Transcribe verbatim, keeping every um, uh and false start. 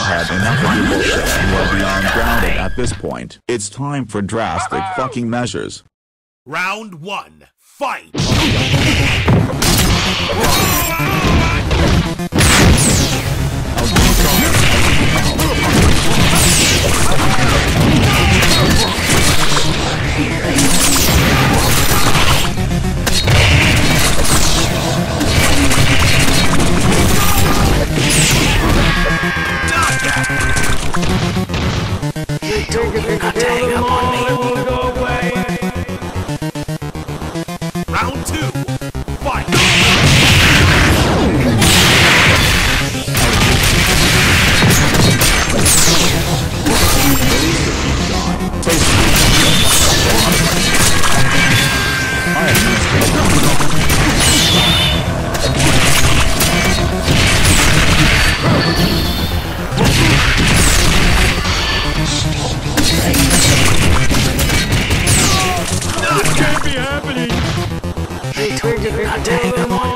had enough of your bullshit. You are beyond grounded at this point. It's time for drastic fucking measures. Round one, fight! You're not to hang up on me. Go away. Round two, fight! I told you not to hang up on me.